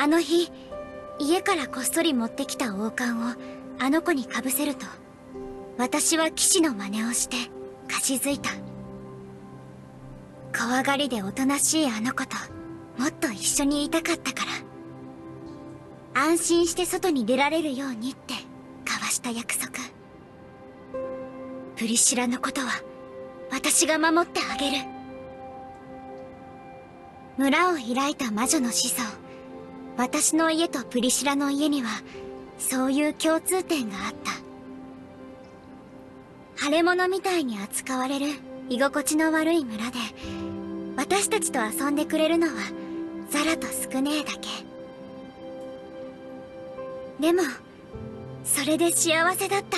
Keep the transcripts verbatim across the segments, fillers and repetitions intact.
あの日家からこっそり持ってきた王冠をあの子にかぶせると、私は騎士の真似をしてかしづいた。怖がりでおとなしいあの子ともっと一緒にいたかったから、安心して外に出られるようにって交わした約束。プリシラのことは私が守ってあげる。村を開いた魔女の子孫、私の家とプリシラの家にはそういう共通点があった。腫れ物みたいに扱われる居心地の悪い村で、私たちと遊んでくれるのはザラとスクネーだけ。でもそれで幸せだった。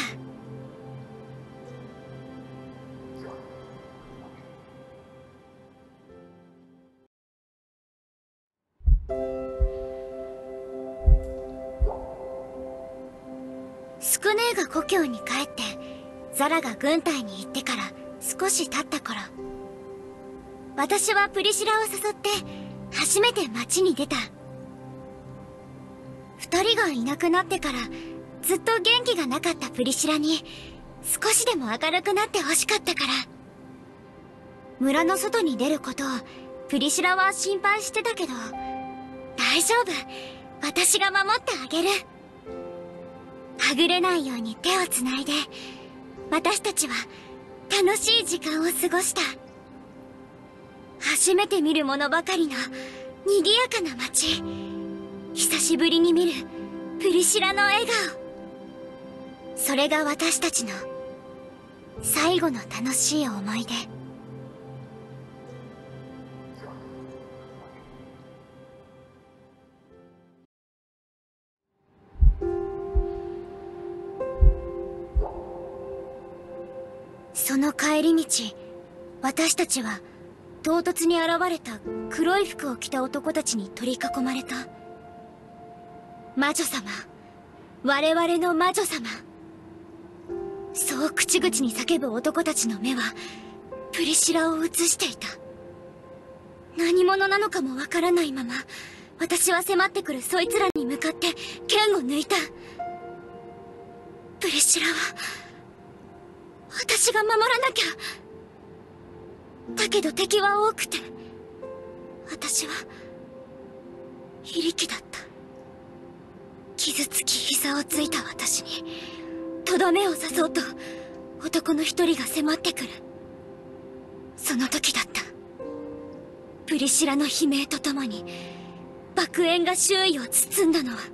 スクネーが故郷に帰ってザラが軍隊に行ってから少し経った頃、私はプリシラを誘って初めて街に出た。二人がいなくなってからずっと元気がなかったプリシラに少しでも明るくなってほしかったから。村の外に出ることをプリシラは心配してたけど、大丈夫、私が守ってあげる。はぐれないように手をつないで、私たちは楽しい時間を過ごした。初めて見るものばかりの賑やかな街、久しぶりに見るプリシラの笑顔、それが私たちの最後の楽しい思い出。その帰り道、私たちは唐突に現れた黒い服を着た男たちに取り囲まれた。魔女様、我々の魔女様、そう口々に叫ぶ男たちの目はプリシラを映していた。何者なのかもわからないまま、私は迫ってくるそいつらに向かって剣を抜いた。プリシラは私が守らなきゃ。だけど敵は多くて、私は非力だった。傷つき膝をついた私にとどめを刺そうと男の一人が迫ってくる。その時だった。プリシラの悲鳴とともに爆炎が周囲を包んだのは。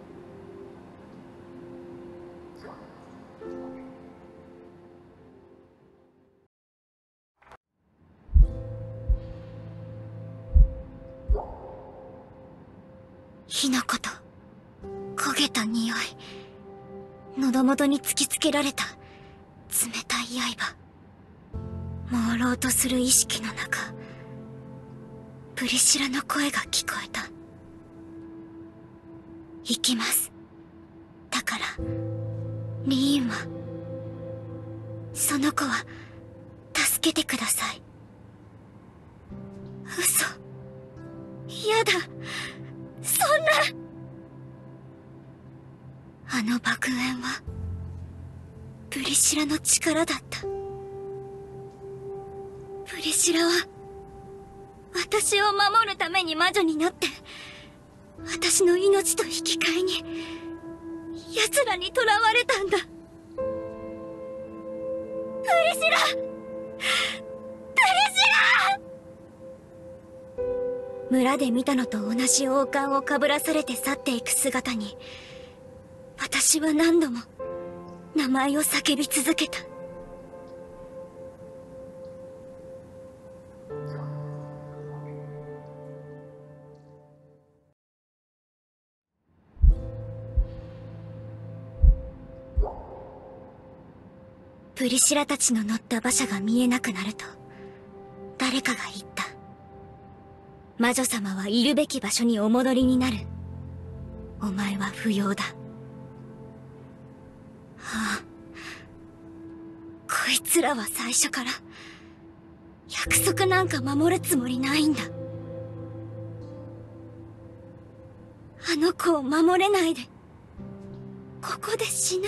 火の粉と焦げた匂い、喉元に突きつけられた冷たい刃、朦朧とする意識の中、プリシラの声が聞こえた。行きます。だからリーンは、その子は助けてください。嘘、やだ、そんな。あの爆炎はプリシラの力だった。プリシラは私を守るために魔女になって、私の命と引き換えに奴らに囚われたんだ。プリシラ、プリシラ。村で見たのと同じ王冠をかぶらされて去っていく姿に、私は何度も名前を叫び続けた。プリシラたちの乗った馬車が見えなくなると、誰かが言った。魔女様はいるべき場所にお戻りになる。お前は不要だ。ああ、こいつらは最初から約束なんか守るつもりないんだ。 あの子を守れないでここで死ぬ。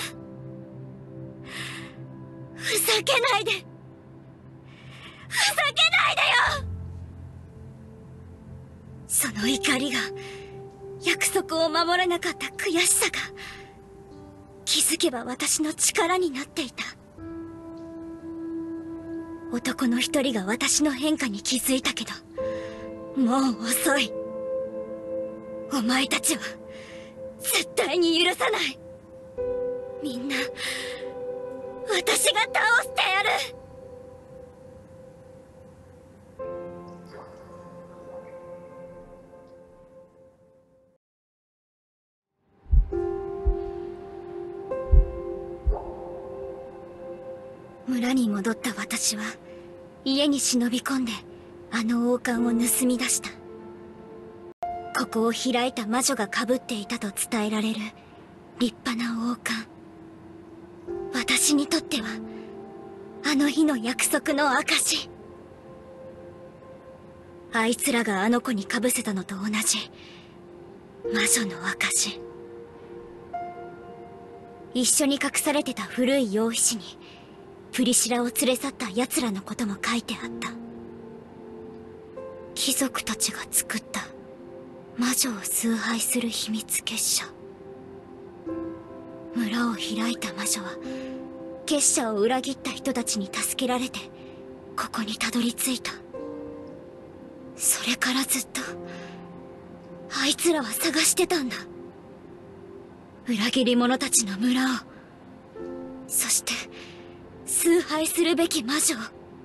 ふざけないで、ふざけないでよ。その怒りが、約束を守れなかった悔しさが、気づけば私の力になっていた。男の一人が私の変化に気づいたけど、もう遅い。お前たちは絶対に許さない。みんな私が倒してやる。村に戻った私は家に忍び込んであの王冠を盗み出した。ここを開いた魔女が被っていたと伝えられる立派な王冠。私にとってはあの日の約束の証。あいつらがあの子に被せたのと同じ魔女の証。一緒に隠されてた古い羊皮紙にプリシラを連れ去った奴らのことも書いてあった。貴族たちが作った魔女を崇拝する秘密結社。村を開いた魔女は結社を裏切った人たちに助けられてここにたどり着いた。それからずっとあいつらは探してたんだ。裏切り者たちの村を、そして崇拝するべき魔女を。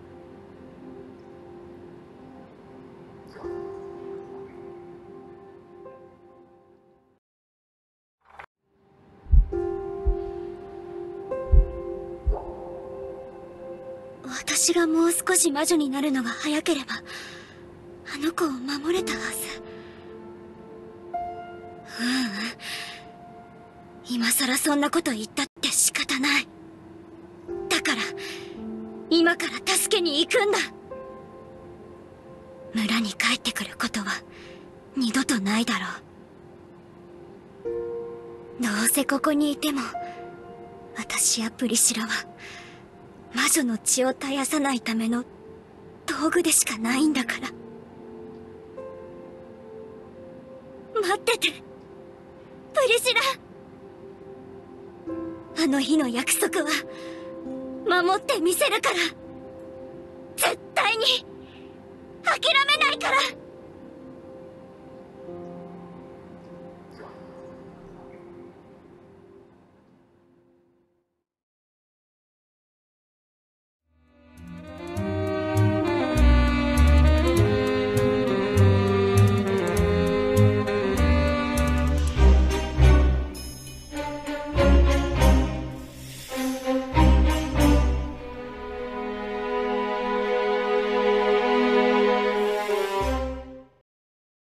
私がもう少し魔女になるのが早ければあの子を守れたはず。ううん、今さらそんなこと言ったって仕方ない。だから今から助けに行くんだ。村に帰ってくることは二度とないだろう。どうせここにいても私やプリシラは魔女の血を絶やさないための道具でしかないんだから。待ってて、プリシラ。あの日の約束は守ってみせるから。絶対に諦めないから。